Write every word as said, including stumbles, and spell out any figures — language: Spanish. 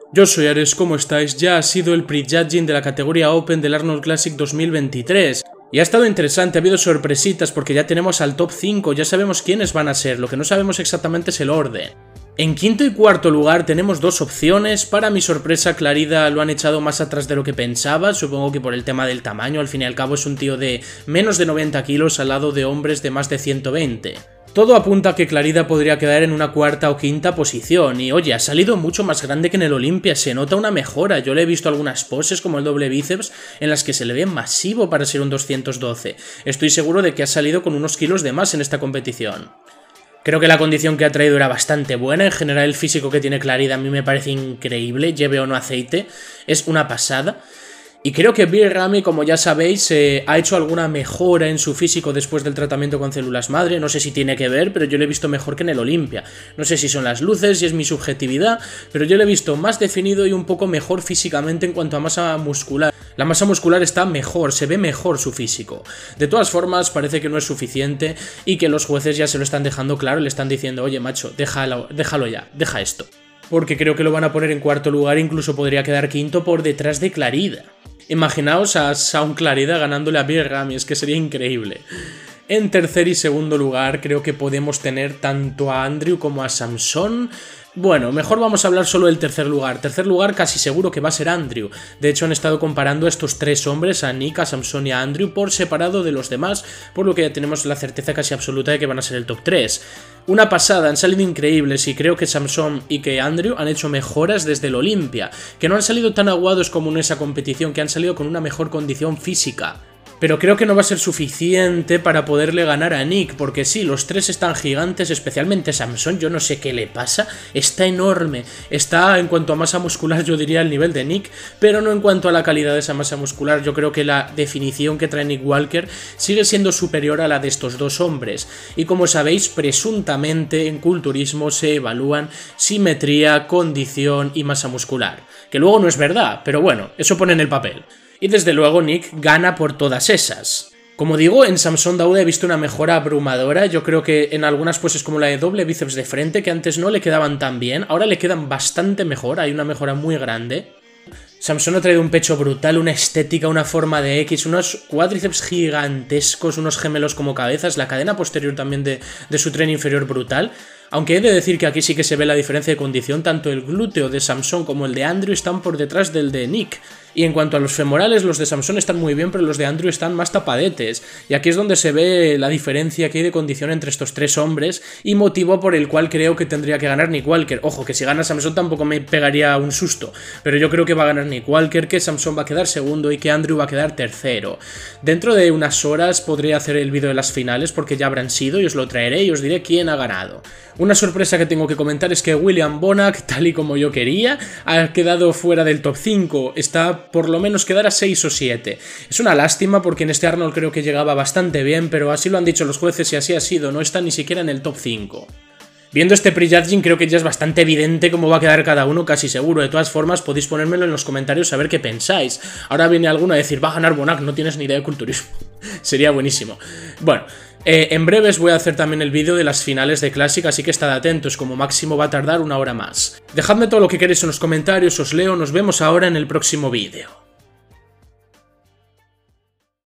Yo soy Ares, ¿cómo estáis? Ya ha sido el prejudging de la categoría Open del Arnold Classic dos mil veintitrés. Y ha estado interesante, ha habido sorpresitas porque ya tenemos al top cinco, ya sabemos quiénes van a ser, lo que no sabemos exactamente es el orden. En quinto y cuarto lugar tenemos dos opciones. Para mi sorpresa, Clarida lo han echado más atrás de lo que pensaba, supongo que por el tema del tamaño. Al fin y al cabo es un tío de menos de noventa kilos al lado de hombres de más de ciento veinte. Todo apunta a que Clarida podría quedar en una cuarta o quinta posición, y oye, ha salido mucho más grande que en el Olympia, se nota una mejora. Yo le he visto algunas poses como el doble bíceps en las que se le ve masivo para ser un doscientos doce. Estoy seguro de que ha salido con unos kilos de más en esta competición. Creo que la condición que ha traído era bastante buena, en general el físico que tiene Clarida a mí me parece increíble, lleve o no aceite, es una pasada. Y creo que Bill Ramy, como ya sabéis, eh, ha hecho alguna mejora en su físico después del tratamiento con células madre, no sé si tiene que ver, pero yo lo he visto mejor que en el Olympia. No sé si son las luces, si es mi subjetividad, pero yo lo he visto más definido y un poco mejor físicamente en cuanto a masa muscular. La masa muscular está mejor, se ve mejor su físico. De todas formas, parece que no es suficiente y que los jueces ya se lo están dejando claro, le están diciendo, oye macho, déjalo, déjalo ya, deja esto. Porque creo que lo van a poner en cuarto lugar, incluso podría quedar quinto por detrás de Clarida. Imaginaos a Shaun Clarida ganándole a Bill Ramy, es que sería increíble. En tercer y segundo lugar creo que podemos tener tanto a Andrew como a Samson. Bueno, mejor vamos a hablar solo del tercer lugar. Tercer lugar casi seguro que va a ser Andrew. De hecho han estado comparando a estos tres hombres, a Nick, a Samson y a Andrew, por separado de los demás, por lo que ya tenemos la certeza casi absoluta de que van a ser el top tres. Una pasada, han salido increíbles y creo que Samson y que Andrew han hecho mejoras desde el Olympia, que no han salido tan aguados como en esa competición, que han salido con una mejor condición física. Pero creo que no va a ser suficiente para poderle ganar a Nick, porque sí, los tres están gigantes, especialmente Samson, yo no sé qué le pasa, está enorme, está en cuanto a masa muscular yo diría al nivel de Nick, pero no en cuanto a la calidad de esa masa muscular. Yo creo que la definición que trae Nick Walker sigue siendo superior a la de estos dos hombres, y como sabéis, presuntamente en culturismo se evalúan simetría, condición y masa muscular, que luego no es verdad, pero bueno, eso pone en el papel. Y desde luego Nick gana por todas esas. Como digo, en Samson Dauda he visto una mejora abrumadora. Yo creo que en algunas poses como la de doble bíceps de frente, que antes no le quedaban tan bien, ahora le quedan bastante mejor, hay una mejora muy grande. Samson ha traído un pecho brutal, una estética, una forma de X, unos cuádriceps gigantescos, unos gemelos como cabezas, la cadena posterior también de, de su tren inferior brutal. Aunque he de decir que aquí sí que se ve la diferencia de condición, tanto el glúteo de Samson como el de Andrew están por detrás del de Nick. Y en cuanto a los femorales, los de Samson están muy bien, pero los de Andrew están más tapadetes. Y aquí es donde se ve la diferencia que hay de condición entre estos tres hombres y motivo por el cual creo que tendría que ganar Nick Walker. Ojo, que si gana Samson tampoco me pegaría un susto, pero yo creo que va a ganar Nick Walker, que Samson va a quedar segundo y que Andrew va a quedar tercero. Dentro de unas horas podré hacer el vídeo de las finales porque ya habrán sido y os lo traeré y os diré quién ha ganado. Una sorpresa que tengo que comentar es que William Bonac, tal y como yo quería, ha quedado fuera del top cinco, está por lo menos quedar a seis o siete. Es una lástima porque en este Arnold creo que llegaba bastante bien, pero así lo han dicho los jueces y así ha sido, no está ni siquiera en el top cinco. Viendo este prejudging creo que ya es bastante evidente cómo va a quedar cada uno, casi seguro. De todas formas podéis ponérmelo en los comentarios a ver qué pensáis. Ahora viene alguno a decir, va a ganar Bonac, no tienes ni idea de culturismo. Sería buenísimo. Bueno, eh, en breves voy a hacer también el vídeo de las finales de Classic, así que estad atentos, como máximo va a tardar una hora más. Dejadme todo lo que queréis en los comentarios, os leo, nos vemos ahora en el próximo vídeo.